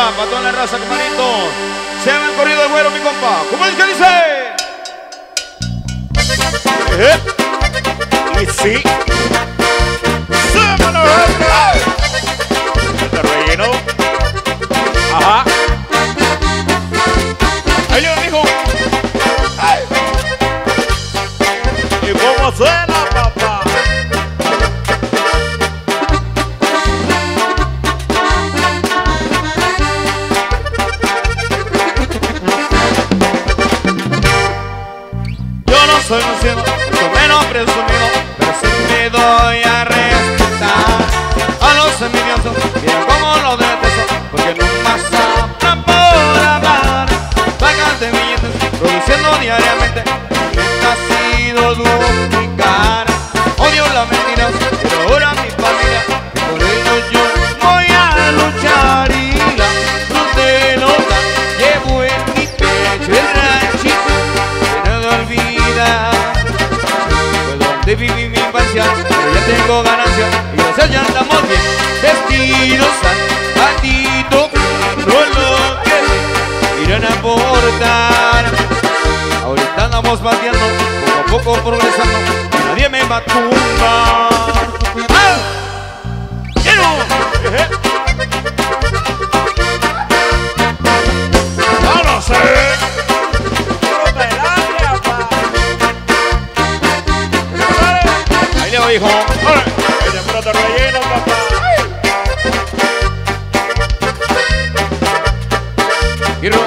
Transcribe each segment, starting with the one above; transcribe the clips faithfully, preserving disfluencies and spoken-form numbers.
para toda la raza, compadrito. Se llama el corrido del güero, mi compa. ¿Cómo es que dice? ¿Eh? Y sí. ¡Sámano! ¿Este relleno? Ajá. Ahí le dijo. ¡Ay! ¿Y cómo suena, papá? Yo no soy un ciego, mucho menos presumido, pero sí me doy a respetar a los envidiosos. Miren cómo los detesto, porque nunca sabrán por hablar. Pagan de billetes, produciendo diariamente, ha sido duplicar. Odio las mentiras, pero ahora mi familia, y por ello yo voy a luchar. Y la luz de nota llevo en mi pecho el ranchito lleno de olvidar. Fue donde viví mi infancia, pero ya tengo ganancia y gracias ya andamos bien vestidos al patito, no lo que irán a aportar. Ahorita andamos bateando, poco a poco progresando, y nadie me va a tumbar. ¡Ah! ¡Quiero! ¡No lo sé! Ahí le voy, hijo. ¡Ahí le puro te relleno, papá! ¡Quiero!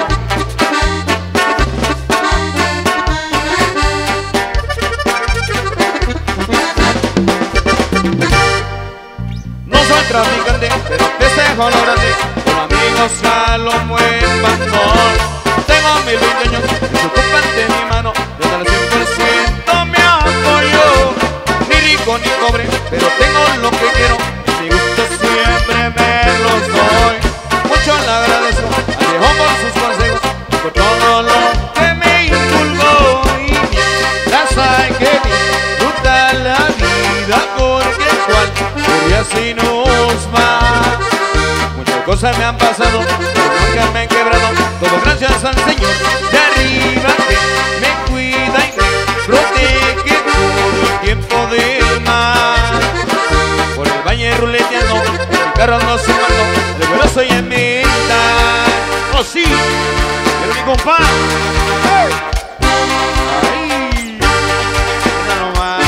Traficante, pero festejo lo grande, con amigos a lo buen bandón. Tengo mil veinte años, y se ocupan de mi mano, yo al cien por ciento me apoyo. Ni rico ni pobre, pero tengo lo que quiero, mi gusto siempre me los doy. Mucho le agradezco al viejo por sus consejos, por todo lo que me inculcó. Y mientras hay que disfrutar la vida, porque cual y así nos va. Muchas cosas me han pasado, pero nunca me he quebrado. Todo gracias al Señor de arriba, que me cuida y me protege todo el tiempo del mal. Por el valle ruleteando, mi carro ando sumando, de vuelo soy en mitad. ¡Oh sí! ¡Pero mi compa! ¡Hey! ¡Ay! ¡Mira nomás!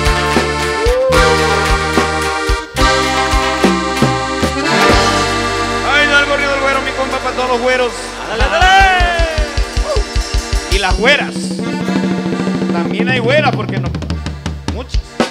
Para todos los güeros. ¡Dale, dale! Uh. Y las güeras. También hay güeras, porque no. Muchas.